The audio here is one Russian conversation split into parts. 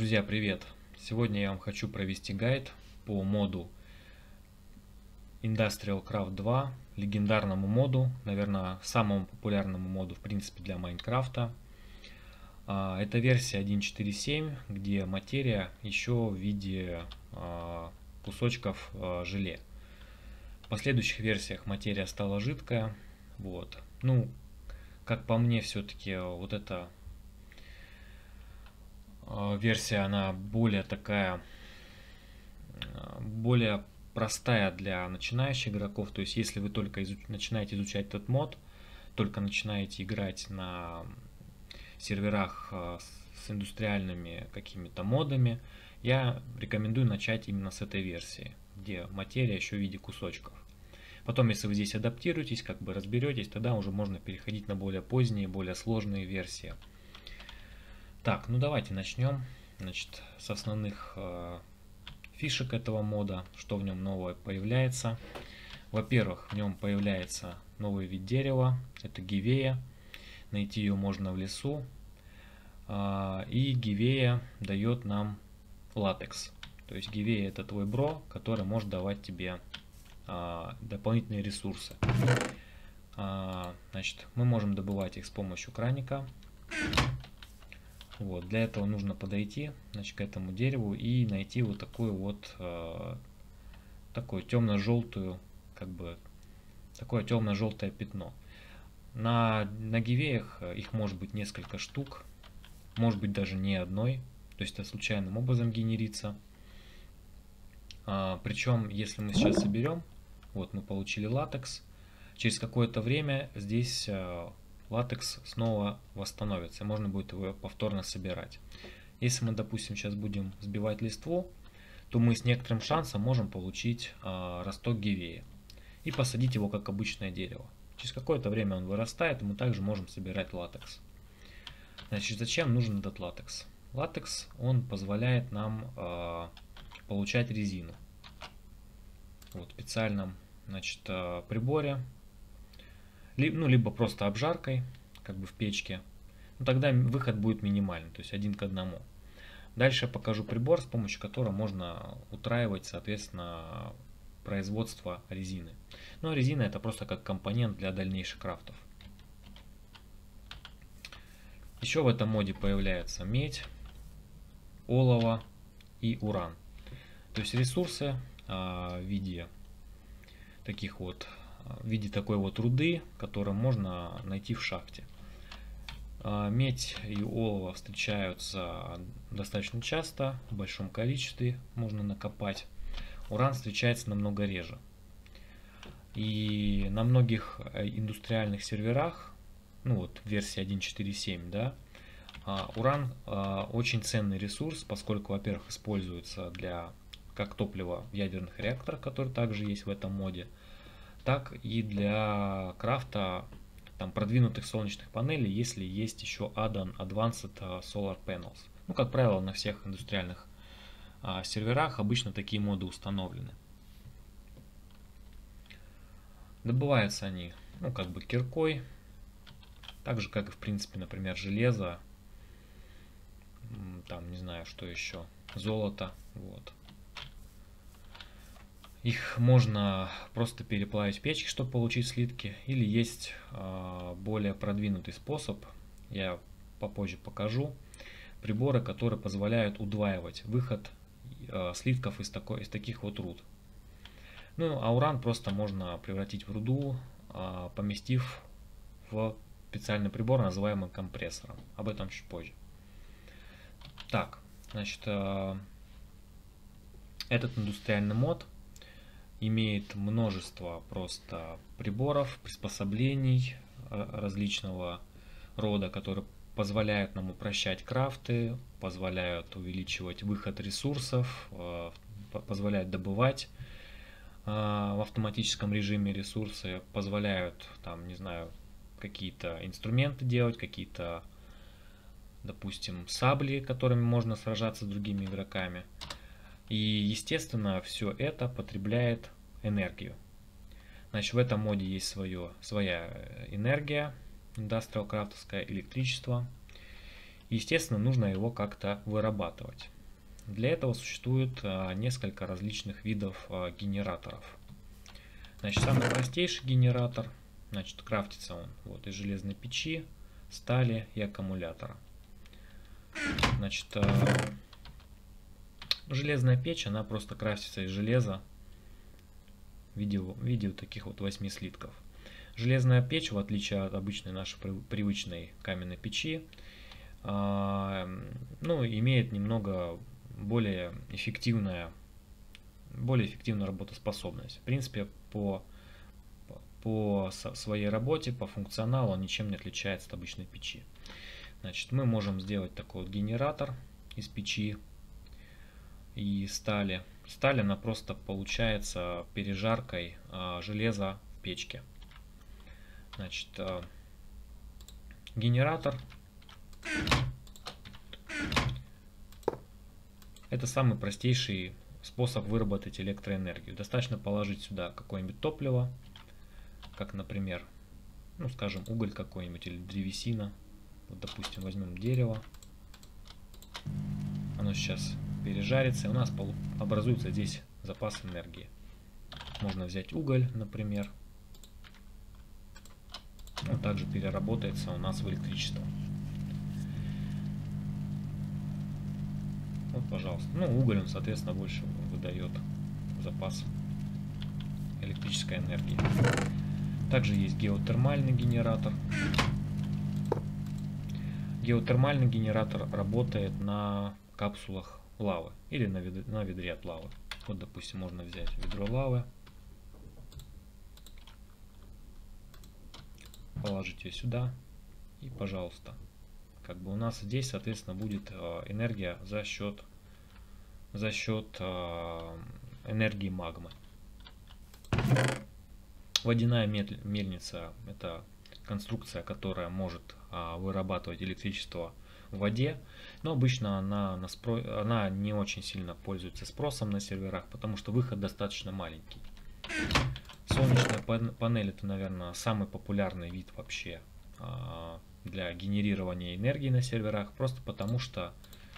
Друзья, привет! Сегодня я вам хочу провести гайд по моду Industrial Craft 2, легендарному моду, наверное, самому популярному моду в принципе для Майнкрафта. Это версия 1.4.7, где материя еще в виде кусочков желе. В последующих версиях материя стала жидкая. Вот. Ну, как по мне, все-таки вот эта версия, она более такая, более простая для начинающих игроков. То есть, если вы только начинаете изучать этот мод, только начинаете играть на серверах с индустриальными какими-то модами, я рекомендую начать именно с этой версии, где материя еще в виде кусочков. Потом, если вы здесь адаптируетесь, как бы разберетесь, тогда уже можно переходить на более поздние, более сложные версии. Так, ну давайте начнем. Значит, с основных фишек этого мода, что в нем новое появляется. Во-первых, в нем появляется новый вид дерева, это гивея. Найти ее можно в лесу. И гивея дает нам латекс. То есть гивея — это твой бро, который может давать тебе дополнительные ресурсы. Значит, мы можем добывать их с помощью краника. Вот, для этого нужно подойти, значит, к этому дереву и найти вот такую вот такую темно-желтую, как бы такое темно-желтое пятно. На гивеях их может быть несколько штук, может быть даже не одной, то есть это случайным образом генерится. Причем, если мы сейчас соберем, вот мы получили латекс, через какое-то время здесь латекс снова восстановится, можно будет его повторно собирать. Если мы, допустим, сейчас будем сбивать листву, то мы с некоторым шансом можем получить росток гивея и посадить его как обычное дерево. Через какое-то время он вырастает, и мы также можем собирать латекс. Значит, зачем нужен этот латекс? Латекс, он позволяет нам получать резину. Вот в специальном, значит, приборе, либо просто обжаркой, как бы в печке. Ну, тогда выход будет минимальный, то есть 1 к 1. Дальше я покажу прибор, с помощью которого можно утраивать, соответственно, производство резины. Ну, а резина — это просто как компонент для дальнейших крафтов. Еще в этом моде появляется медь, олово и уран. То есть ресурсы в виде таких вот, в виде такой вот руды, которую можно найти в шахте. Медь и олово встречаются достаточно часто, в большом количестве можно накопать. Уран встречается намного реже. И на многих индустриальных серверах, ну вот версия 1.4.7, да, уран очень ценный ресурс, поскольку, во-первых, используется как топливо в ядерных реакторах, которые также есть в этом моде, так и для крафта там продвинутых солнечных панелей, если есть еще add-on Advanced Solar Panels. Ну, как правило, на всех индустриальных серверах обычно такие моды установлены. Добываются они, ну, как бы киркой, так же, как и, в принципе, например, железо, там, не знаю, что еще, золото, вот. Их можно просто переплавить в печке, чтобы получить слитки, или есть более продвинутый способ, я попозже покажу, приборы, которые позволяют удваивать выход слитков из таких вот руд. Ну, а уран просто можно превратить в руду, поместив в специальный прибор, называемый компрессором. Об этом чуть позже. Так, значит, этот индустриальный мод имеет множество просто приборов, приспособлений различного рода, которые позволяют нам упрощать крафты, позволяют увеличивать выход ресурсов, позволяют добывать в автоматическом режиме ресурсы, позволяют, там, не знаю, какие-то инструменты делать, какие-то, допустим, сабли, которыми можно сражаться с другими игроками. И, естественно, все это потребляет энергию. Значит, в этом моде есть своя энергия, индастриал крафтовское электричество. Естественно, нужно его как-то вырабатывать. Для этого существует несколько различных видов генераторов. Значит, самый простейший генератор, значит, крафтится он вот из железной печи, стали и аккумулятора. Значит, железная печь, она просто крафтится из железа в виде таких вот 8 слитков. Железная печь, в отличие от обычной нашей привычной каменной печи, имеет немного более эффективную работоспособность. В принципе, по своей работе, по функционалу он ничем не отличается от обычной печи. Значит, мы можем сделать такой вот генератор из печи и стали. Сталь, она просто получается пережаркой железа в печке. Значит, генератор — это самый простейший способ выработать электроэнергию. Достаточно положить сюда какое-нибудь топливо, как, например, скажем, уголь какой-нибудь или древесина. Вот, допустим, возьмем дерево. Оно сейчас пережарится, и у нас образуется здесь запас энергии. Можно взять уголь, например. Он также переработается у нас в электричество. Вот, пожалуйста. Уголь, он, соответственно, больше выдает запас электрической энергии. Также есть геотермальный генератор. Геотермальный генератор работает на капсулах лавы или на ведре от лавы. Вот, допустим, можно взять ведро лавы, положить ее сюда и, пожалуйста, у нас здесь, соответственно, будет энергия за счет энергии магмы. Водяная мельница — это конструкция, которая может вырабатывать электричество в воде, но обычно она не очень сильно пользуется спросом на серверах, потому что выход достаточно маленький. Солнечная панель — это, наверное, самый популярный вид вообще для генерирования энергии на серверах, просто потому что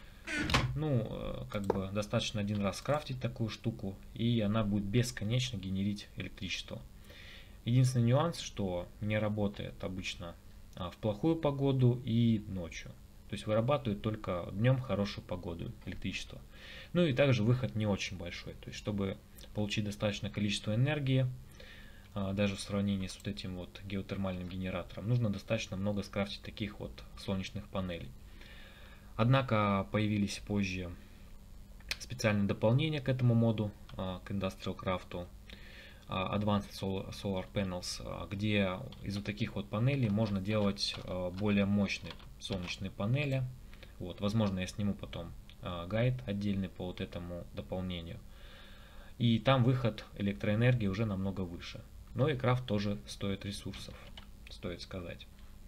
достаточно один раз скрафтить такую штуку, и она будет бесконечно генерить электричество. Единственный нюанс, что не работает обычно в плохую погоду и ночью. То есть вырабатывает только днем в хорошую погоду электричество. И также выход не очень большой. То есть, чтобы получить достаточное количество энергии, даже в сравнении с вот этим вот геотермальным генератором, нужно достаточно много скрафтить таких вот солнечных панелей. Однако появились позже специальные дополнения к этому моду, к Industrial Craft, Advanced Solar Panels, где из вот таких вот панелей можно делать более мощные солнечные панели. Вот, возможно, я сниму потом гайд отдельный по вот этому дополнению. И там выход электроэнергии уже намного выше. Но и крафт тоже стоит ресурсов, стоит сказать.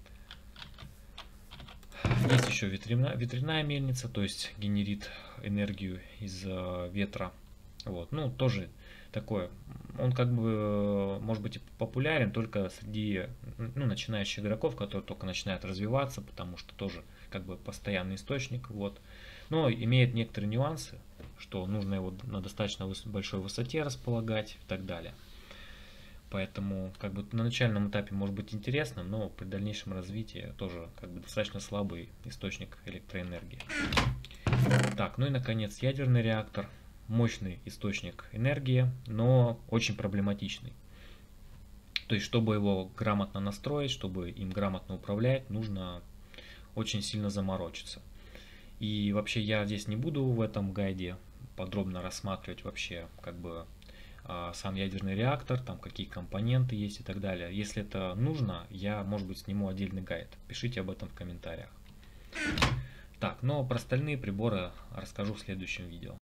Есть еще ветряная мельница, то есть генерит энергию из ветра. Вот, тоже такое. Он может быть популярен только среди начинающих игроков, которые только начинают развиваться, потому что тоже постоянный источник. Вот. Но имеет некоторые нюансы, что нужно его на достаточно большой высоте располагать и так далее. Поэтому на начальном этапе может быть интересным, но при дальнейшем развитии тоже достаточно слабый источник электроэнергии. Так, и наконец ядерный реактор. Мощный источник энергии, но очень проблематичный. То есть, чтобы его грамотно настроить, чтобы им грамотно управлять, нужно очень сильно заморочиться. И вообще я здесь не буду в этом гайде подробно рассматривать вообще сам ядерный реактор, там какие компоненты есть и так далее. Если это нужно, я, может быть, сниму отдельный гайд. Пишите об этом в комментариях. Так, но про остальные приборы расскажу в следующем видео.